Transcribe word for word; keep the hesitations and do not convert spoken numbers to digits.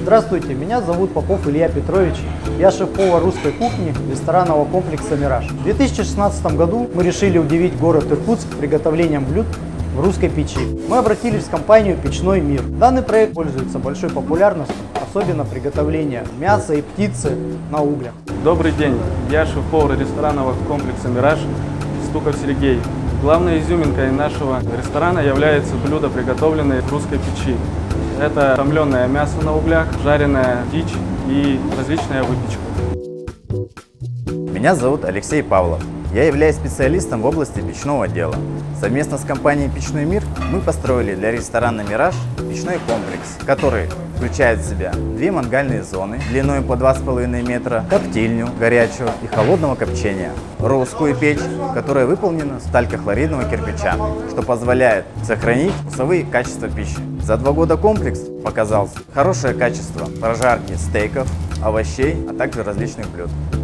Здравствуйте, меня зовут Попов Илья Петрович. Я шеф-повар русской кухни ресторанного комплекса «Мираж». В две тысячи шестнадцатом году мы решили удивить город Иркутск приготовлением блюд в русской печи. Мы обратились в компанию «Печной мир». Данный проект пользуется большой популярностью, особенно приготовление мяса и птицы на углях. Добрый день, я шеф-повар ресторанного комплекса «Мираж» Стуков Сергей. Главной изюминкой нашего ресторана является блюдо, приготовленное в русской печи. Это томленое мясо на углях, жареная дичь и различная выпечка. Меня зовут Алексей Павлов. Я являюсь специалистом в области печного дела. Совместно с компанией «Печной мир» мы построили для ресторана «Мираж» печной комплекс, который включает в себя две мангальные зоны длиной по два с половиной метра, коптильню горячего и холодного копчения, русскую печь, которая выполнена из талькохлоридного кирпича, что позволяет сохранить вкусовые качества пищи. За два года комплекс показал хорошее качество прожарки стейков, овощей, а также различных блюд.